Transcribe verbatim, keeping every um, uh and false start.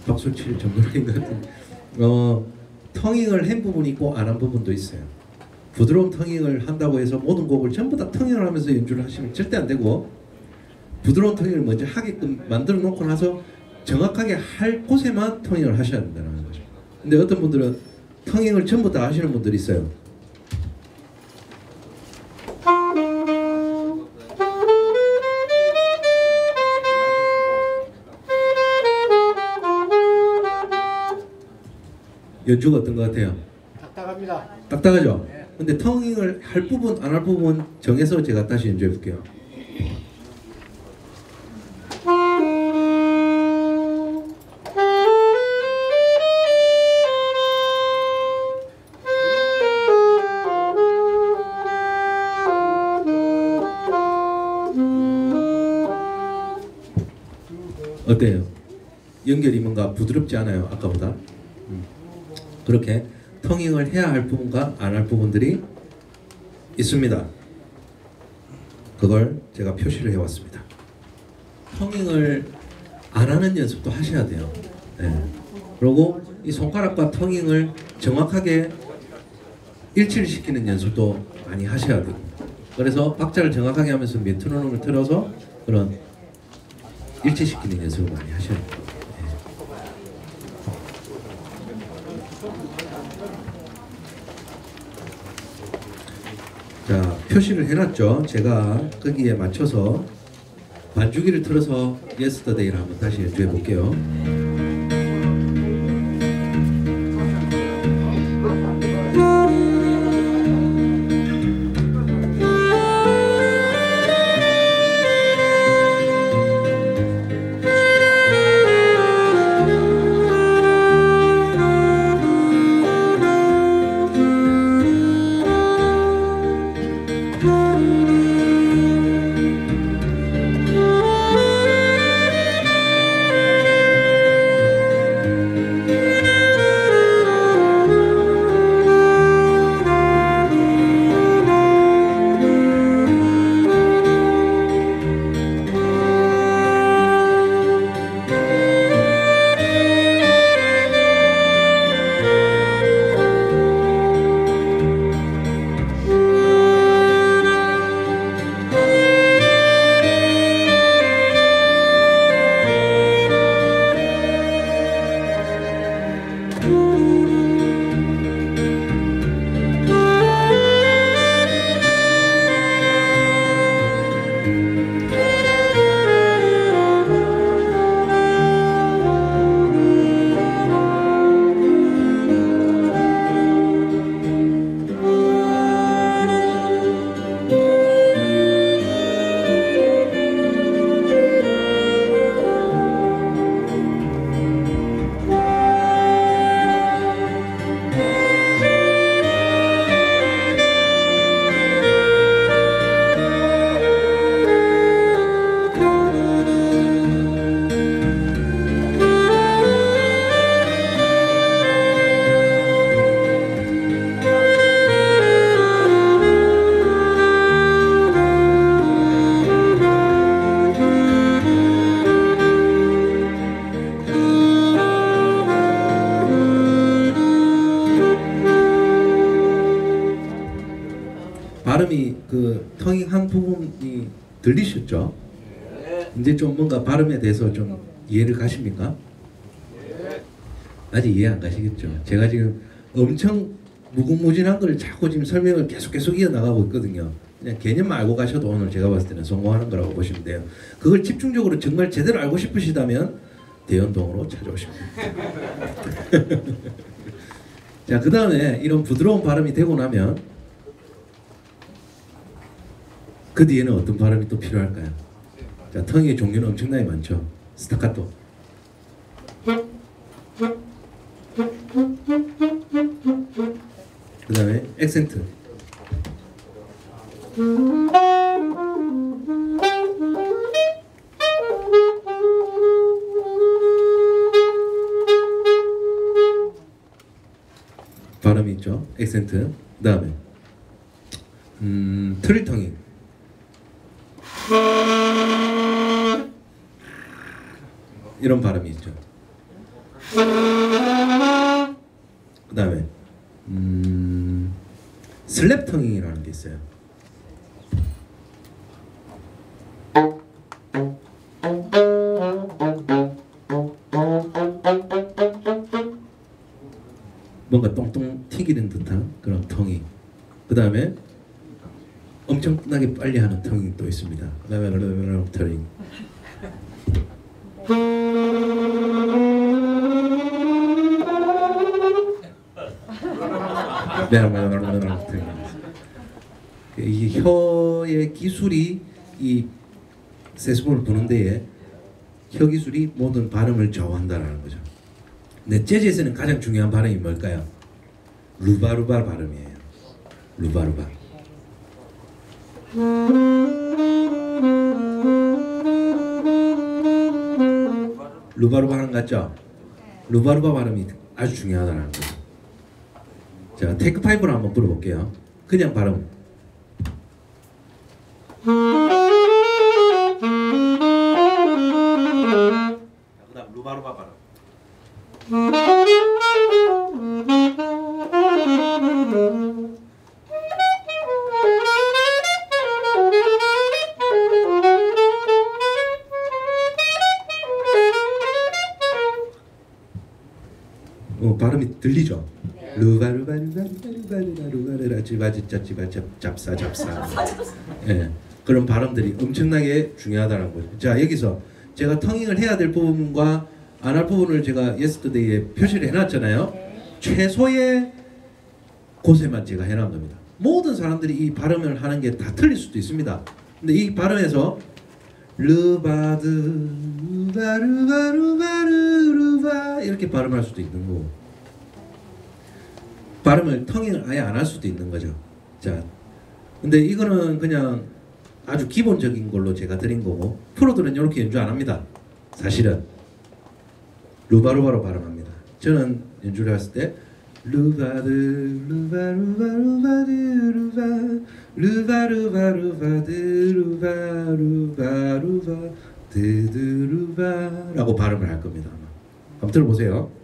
박수 칠 정도인 것 같은데 어, 텅잉을 한 부분이 있고 안 한 부분도 있어요. 부드러운 텅잉을 한다고 해서 모든 곡을 전부 다 텅잉을 하면서 연주를 하시면 절대 안 되고, 부드러운 텅잉을 먼저 하게끔 만들어 놓고 나서 정확하게 할 곳에만 텅잉을 하셔야 된다는 거죠. 근데 어떤 분들은 텅잉을 전부 다 하시는 분들이 있어요. 연주가 어떤 것 같아요? 딱딱합니다. 딱딱하죠? 네. 근데 텅잉을 할 부분 안 할 부분 정해서 제가 다시 연주해 볼게요. 어때요? 연결이 뭔가 부드럽지 않아요? 아까보다? 음. 그렇게 텅잉을 해야 할 부분과 안 할 부분들이 있습니다. 그걸 제가 표시를 해왔습니다. 텅잉을 안 하는 연습도 하셔야 돼요. 네. 그리고 이 손가락과 텅잉을 정확하게 일치시키는 연습도 많이 하셔야 되고, 그래서 박자를 정확하게 하면서 메트로놈을 틀어서 그런 일치시키는 연습을 많이 하셔야 돼요. 자, 표시를 해놨죠. 제가 거기에 맞춰서 반주기를 틀어서 예스터데이를 한번 다시 연주해 볼게요. 발음이 그 텅잉 한 부분이 들리셨죠? 이제 좀 뭔가 발음에 대해서 좀 이해를 가십니까? 아직 이해 안 가시겠죠? 제가 지금 엄청 무궁무진한 걸 자꾸 지금 설명을 계속 계속 이어나가고 있거든요. 그냥 개념만 알고 가셔도 오늘 제가 봤을 때는 성공하는 거라고 보시면 돼요. 그걸 집중적으로 정말 제대로 알고 싶으시다면 대연동으로 찾아오시면 됩니다. 자, 그 다음에 이런 부드러운 발음이 되고 나면 그 뒤에는 어떤 발음이 또 필요할까요? 자, 텅의 종류는 엄청나게 많죠. 스타카토, 그 다음에 액센트, 발음이 있죠. 액센트. 그 다음에 음, 트릴텅잉, 이런 발음이 있죠. 그 다음에 음, 슬랩 텅잉이라는 게 있어요. 뭔가 똥똥 튀기는 듯한 그런 텅잉. 그 다음에 엄청나게 빨리 하는 텅잉 또 있습니다. 그 다음에 텅잉. 이 혀의 기술이 이 세스폰을 부는 데에 혀 기술이 모든 발음을 좌우한다라는 거죠. 근데 재즈에서는 가장 중요한 발음이 뭘까요? 루바루바 발음이에요. 루바루바. 루바루바 하는 거 같죠? 루바루바 발음이 아주 중요하다는 거죠. 자, 테이크 파이브로 한번 불어볼게요. 그냥 발음. 그 다음 루바루바 발음. 어, 발음이 들리죠? 루바루바루바루바루바루바루바루라 지바지짜지바 잡사 잡사. 예, 그런 발음들이 엄청나게 중요하다는 거죠. 자, 여기서 제가 텅잉을 해야 될 부분과 안 할 부분을 제가 예스터데이에 표시를 해놨잖아요. 최소의 곳에만 제가 해놓은 겁니다. 모든 사람들이 이 발음을 하는 게 다 틀릴 수도 있습니다. 근데 이 발음에서 르바드 루바루바루바루루바 이렇게 발음할 수도 있는 거고, 발음을 텅잉을 아예 안 할 수도 있는 거죠. 자, 근데 이거는 그냥 아주 기본적인 걸로 제가 드린 거고, 프로들은 이렇게 연주 안 합니다. 사실은 루바루바로 발음합니다. 저는 연주를 했을 때 루바드 루바루바루바드 루바 루바루바루바드 루바루바루바 드드루바라고 발음을 할 겁니다. 한번 들어보세요.